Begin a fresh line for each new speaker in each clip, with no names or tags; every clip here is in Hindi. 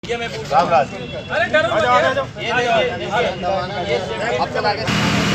ये मैं पूछ रहा हूं। अरे डरो मत, ये अब चला के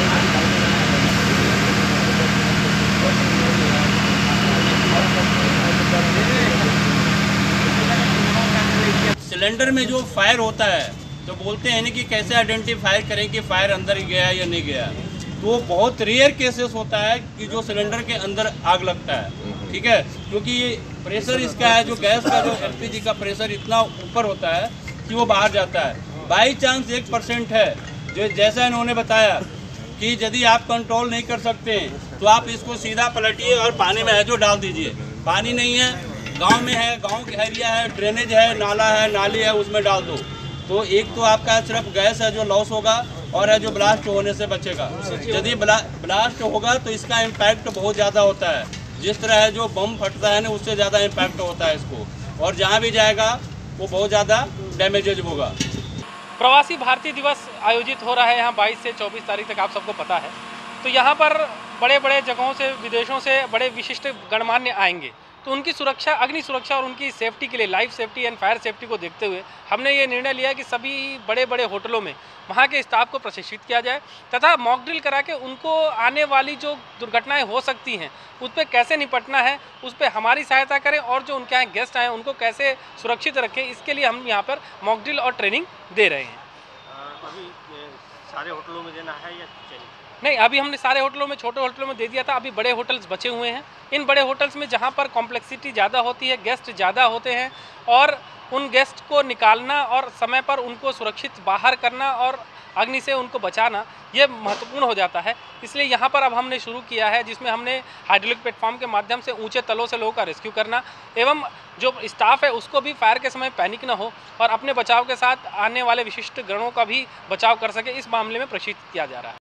सिलेंडर में जो फायर होता है तो बोलते हैं ना कि कैसे आइडेंटिफाई करें कि फायर अंदर गया या नहीं गया। तो बहुत रेयर केसेस होता है कि जो सिलेंडर के अंदर आग लगता है, ठीक है, क्योंकि प्रेशर इसका है, जो गैस का जो एलपीजी का प्रेशर इतना ऊपर होता है कि वो बाहर जाता है। बाई चांस 1% है, जो जैसा इन्होंने बताया कि यदि आप कंट्रोल नहीं कर सकते तो आप इसको सीधा पलटिए और पानी में है जो डाल दीजिए। पानी नहीं है, गांव में है, गांव का एरिया है, ड्रेनेज है, नाला है, नाली है, उसमें डाल दो। तो एक तो आपका सिर्फ गैस है जो लॉस होगा और है जो ब्लास्ट होने से बचेगा। यदि ब्लास्ट होगा तो इसका इम्पैक्ट बहुत ज़्यादा होता है। जिस तरह है जो बम फटता है ना, उससे ज़्यादा इम्पैक्ट होता है इसको, और जहाँ भी जाएगा वो बहुत ज़्यादा डैमेजेज होगा।
प्रवासी भारतीय दिवस आयोजित हो रहा है यहाँ 22 से 24 तारीख तक, आप सबको पता है। तो यहाँ पर बड़े बड़े जगहों से, विदेशों से बड़े विशिष्ट गणमान्य आएंगे, तो उनकी सुरक्षा, अग्नि सुरक्षा और उनकी सेफ्टी के लिए, life safety and fire safety को देखते हुए हमने ये निर्णय लिया कि सभी बड़े बड़े होटलों में वहाँ के स्टाफ को प्रशिक्षित किया जाए तथा मॉक ड्रिल करा के उनको आने वाली जो दुर्घटनाएं हो सकती हैं उस पर कैसे निपटना है, उस पर हमारी सहायता करें, और जो उनके यहाँ गेस्ट आए उनको कैसे सुरक्षित रखें, इसके लिए हम यहाँ पर मॉक ड्रिल और ट्रेनिंग दे रहे हैं।
अभी सारे होटलों में देना है या
नहीं, अभी हमने सारे होटलों में, छोटे होटलों में दे दिया था। अभी बड़े होटल्स बचे हुए हैं। इन बड़े होटल्स में जहाँ पर कॉम्प्लेक्सिटी ज़्यादा होती है, गेस्ट ज़्यादा होते हैं, और उन गेस्ट को निकालना और समय पर उनको सुरक्षित बाहर करना और अग्नि से उनको बचाना, ये महत्वपूर्ण हो जाता है। इसलिए यहाँ पर अब हमने शुरू किया है, जिसमें हमने हाइड्रोलिक प्लेटफॉर्म के माध्यम से ऊंचे तलों से लोगों का रेस्क्यू करना, एवं जो स्टाफ है उसको भी फायर के समय पैनिक न हो और अपने बचाव के साथ आने वाले विशिष्ट गणों का भी बचाव कर सके, इस मामले में प्रशिक्षित किया जा रहा है।